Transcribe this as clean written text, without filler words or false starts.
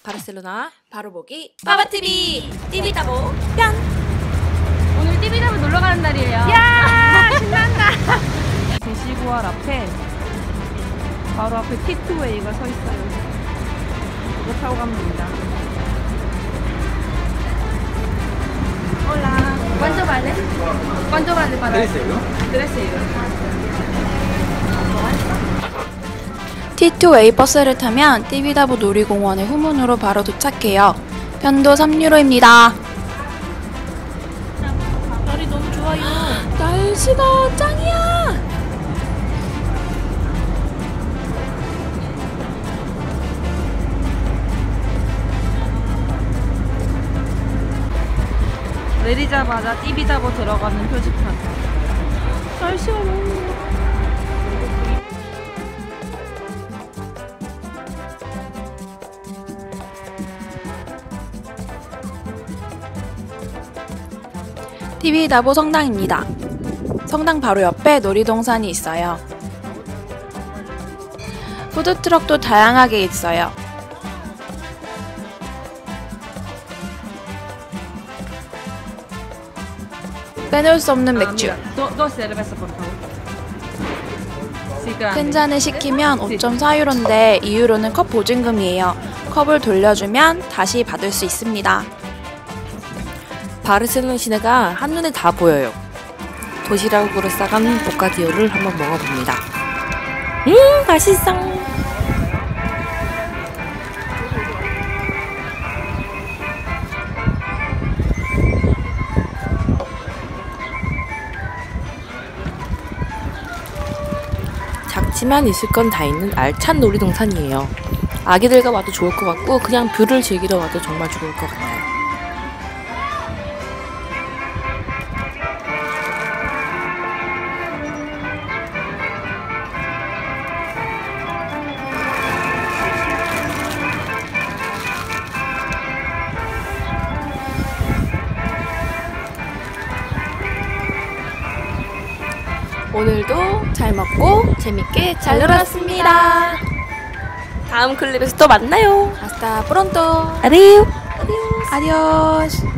바르셀로나 바로 보기 빠바TV TV 따보 뿅! 오늘 TV 따보 놀러 가는 날이에요. 야 신난다. 대시구알 앞에 바로 앞에 T2A가 서 있어요. 이거 타고 가면 됩니다. Hola. ¿Cuánto vale? ¿Cuánto vale para? 13 euros. T2A 버스를 타면 띠비다보 놀이공원의 후문으로 바로 도착해요. 편도 3유로입니다. 날이 너무 좋아요. 날씨가 짱이야. 내리자마자 띠비다보 들어가는 표지판. 날씨가 너무 좋아. 띠비다보 성당입니다. 성당 바로 옆에 놀이동산이 있어요. 푸드트럭도 다양하게 있어요. 빼놓을 수 없는 맥주. 큰 잔을 시키면 5.4유로인데 2유로는 컵 보증금이에요. 컵을 돌려주면 다시 받을 수 있습니다. 바르셀로나 시내가 한눈에 다 보여요. 도시락으로 싸간 보카디오를 한번 먹어봅니다. 맛있어. 작지만 있을 건 다 있는 알찬 놀이동산이에요. 아기들과 와도 좋을 것 같고 그냥 뷰를 즐기러 와도 정말 좋을 것 같아요. 오늘도 잘 먹고 재밌게 잘 놀았습니다. 다음 클립에서 또 만나요. Hasta pronto. 아디오. Adiós.